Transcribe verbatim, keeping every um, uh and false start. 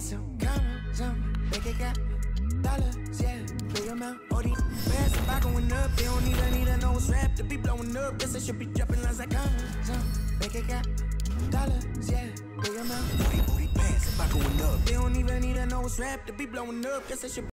need some commas, some make it got dollars, yeah, big amount. All these bands if I going up, they don't even need a nose rap to be blowing up. Guess I should be dropping lines like commas, some make it got dollars, yeah, big amount. All these booty bands if I going up, they don't even need a nose rap to be blowing up. Guess I should